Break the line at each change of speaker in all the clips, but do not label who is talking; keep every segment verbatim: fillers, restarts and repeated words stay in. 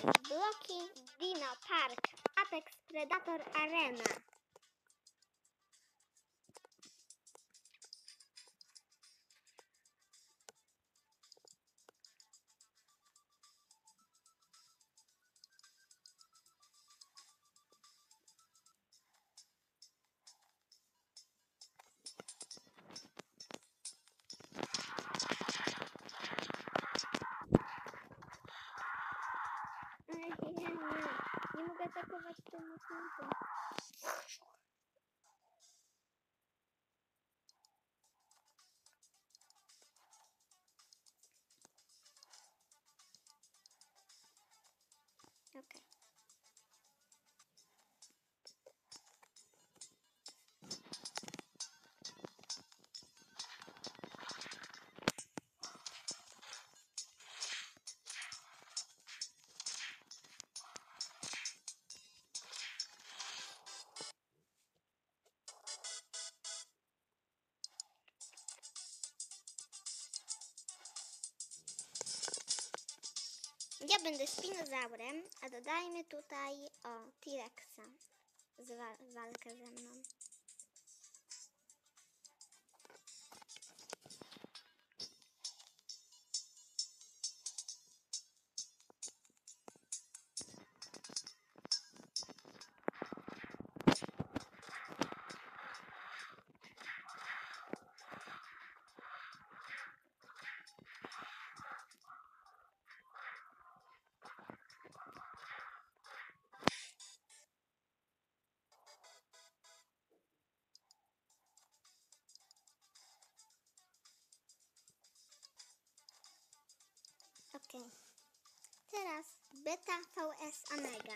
Bloki Dino Park, Apex Predator Arena. Nie, nie, nie mogę atakować tym odcinkiem. Okej. Ja będę spinozaurem, a dodajmy tutaj o T-Rexa z wa walkę ze mną. Okej. Teraz Beta V S Omega.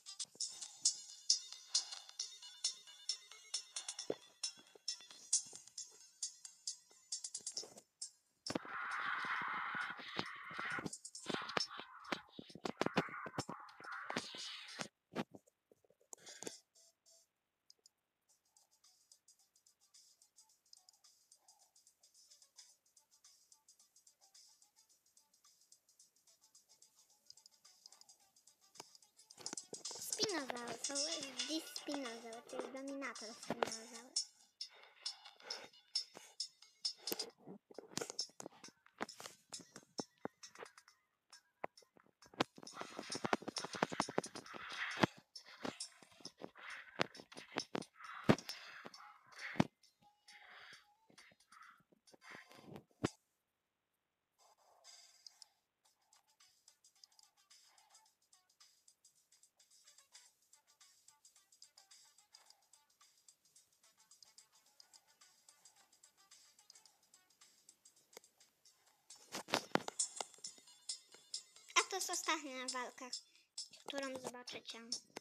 Spinozaur, to jest Dispinozaur, to jest Dominator Spinozaur. A to jest ostatnia walka, którą zobaczycie.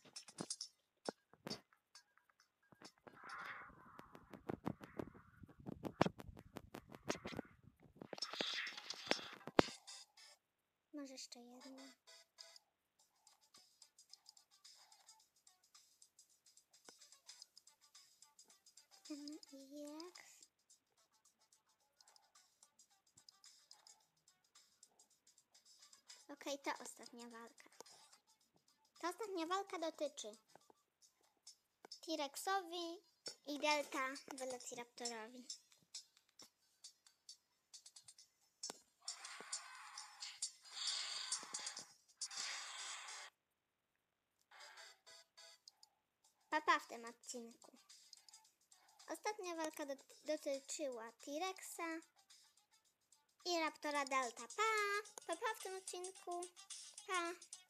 Może jeszcze jedna. Jest. Okej, to ostatnia walka. Ta ostatnia walka dotyczy T-Rexowi i Delta Velociraptorowi. Papa w tym odcinku. Ostatnia walka do, dotyczyła T-Rexa i Raptora Delta. Pa! Papa w tym odcinku. Pa!